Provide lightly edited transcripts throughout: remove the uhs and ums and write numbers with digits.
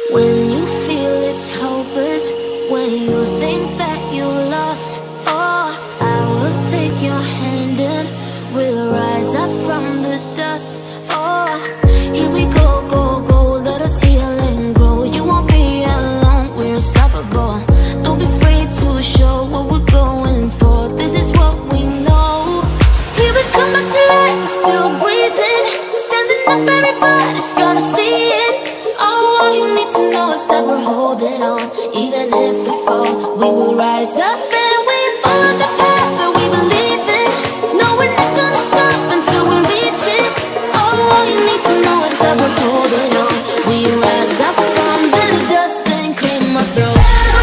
When you feel it's hopeless, when you think that you lost, oh, I will take your hand and we'll rise up from the dust. Oh, here we go, go, go, let us heal and grow. You won't be alone, we're unstoppable. Don't be afraid to show what we're going for. This is what we know. Here we come back to life, we're still breathing. Standing up, everybody's gonna see it. Oh, all you need to know is that we're holding on. Even if we fall, we will rise up and we follow the path that we believe in. No, we're not gonna stop until we reach it. Oh, all you need to know is that we're holding on. We rise up from the dust and claim our throne.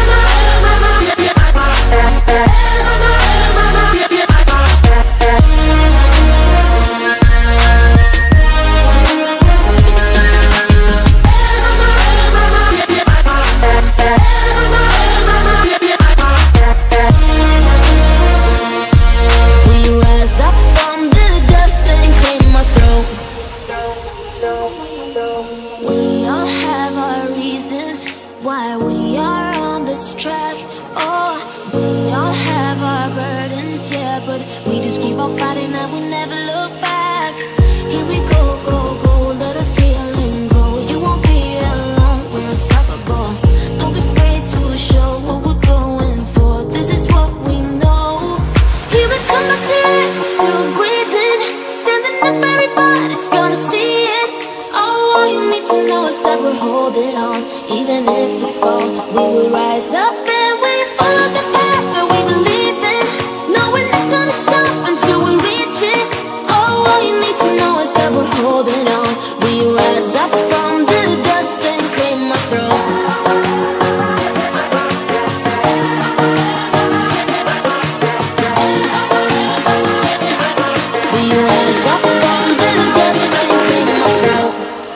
Why we are on this track. Oh, we all have our burdens, yeah, but we just keep on fighting and we never look back. Here we go, go, go, let us heal and grow. You won't be alone, we're unstoppable. Don't be afraid to show what we're going for. This is what we know. Here we come back to life, we're still breathing. Standing up, everybody's gonna see it. Oh, all you need to know is that we're holding on. Even if we fall, we will rise up and we follow the path that we believe in. No, we're not gonna stop until we reach it. Oh, all you need to know is that we're holding on. We rise up from the dust and claim our throne. We rise up from the dust and claim our throne.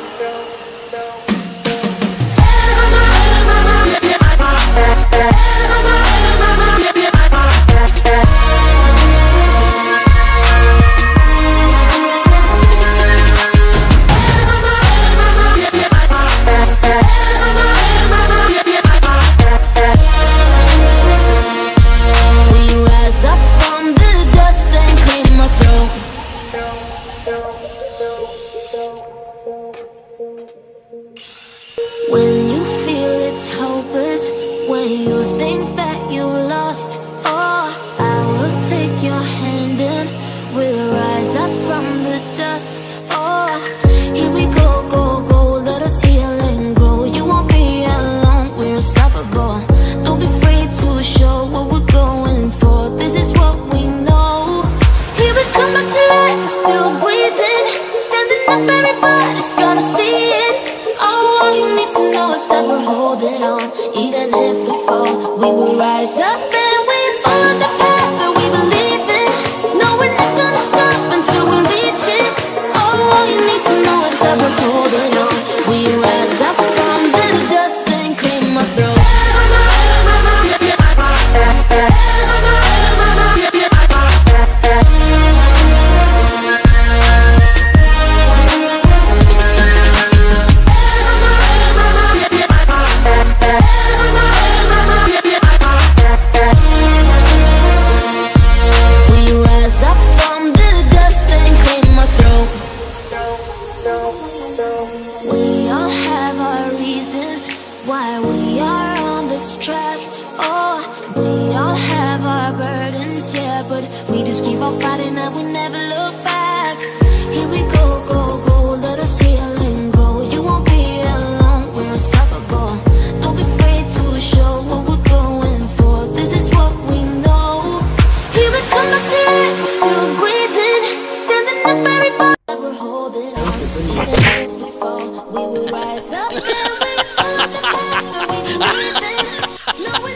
When you feel it's hopeless, when you think that you lost, oh, I will take your hand and we'll rise up from the dust. Oh, here we go, go, go, let us heal and grow. You won't be alone, we're unstoppable. Don't be afraid to show what we're going for. This is what we know. Here we come back to life, we're still breathing. Standing up, everybody's gonna see it. Oh, all you need to know is that we're holding on. Even if we fall, we will rise up and we follow the path that we believe in. No, we're not gonna stop until we reach it. Oh, all you need to know is that we're holding on. We rise up from the dust and claim our throne. We all have our reasons why we are on this track. Oh, we all have our burdens, yeah, but we just keep on fighting and we never look back. Here we go, go, go, let us heal and grow. You won't be alone, we're unstoppable. Don't be afraid to show what we're going for. This is what we know. Here we come back to life, we're still breathing. Standing up, everybody, we're holding on. Even if we fall, we will rise up and we follow the path that we believe in. No,